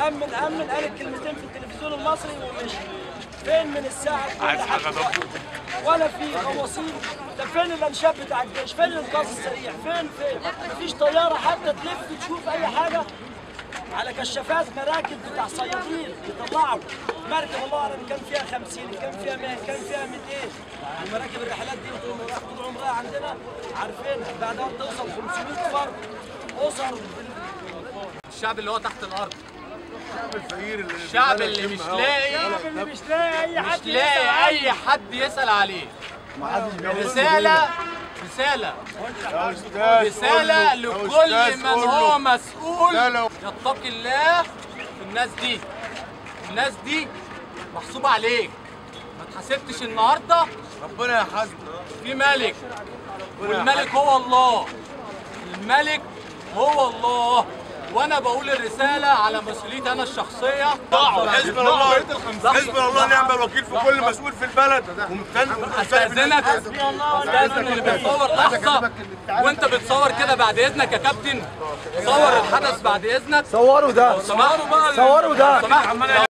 امن قال الكلمتين في التلفزيون المصري ومشي. فين من الساعه عايز حاجه ولا في غواصين؟ ده فين الانشاب بتاع الجيش؟ فين الانقاذ السريع؟ فين؟ مفيش طياره حتى تلف تشوف اي حاجه. على كشافات مراكب بتاع صيادين يطلعوا مركب الله اعلم كان فيها 50 كان فيها 100 كان فيها 200. المراكب الرحلات دي طول عمرها عندنا عارفينها، بعدها توصل 500 فرد اسر. الشعب اللي هو تحت الارض، الشعب الفقير، الشعب اللي مش لاقي اي حد يسأل عليه. رسالة لكل من هو مسؤول يتقي الله في الناس دي. الناس دي محسوبة عليك، ما اتحاسبتش النهارده ربنا يحاسبك. في ملك، والملك هو الله. الملك هو الله، وانا بقول الرساله على مسؤوليتي انا الشخصيه. حسبنا الله ونعم الوكيل في كل مسؤول في البلد. استاذنك اللي بيتصور لحظه وانت بتصور كده بعد اذنك يا كابتن، صور الحدث بعد اذنك. صوروا ده، صوروا ده.